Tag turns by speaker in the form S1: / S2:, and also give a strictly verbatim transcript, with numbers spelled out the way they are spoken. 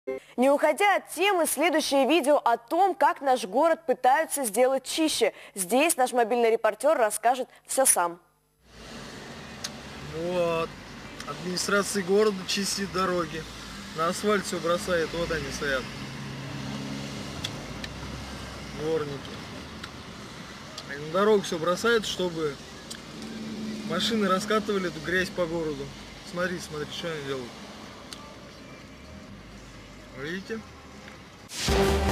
S1: Не уходя от темы, следующее видео о том, как наш город пытаются сделать чище. Здесь наш мобильный репортер расскажет все сам.
S2: Вот. Администрация города чистит дороги. На асфальт все бросает. Вот они стоят. Дворники. Они на дорогу все бросают, чтобы машины раскатывали эту грязь по городу. Смотри, смотри, что они делают. Видите?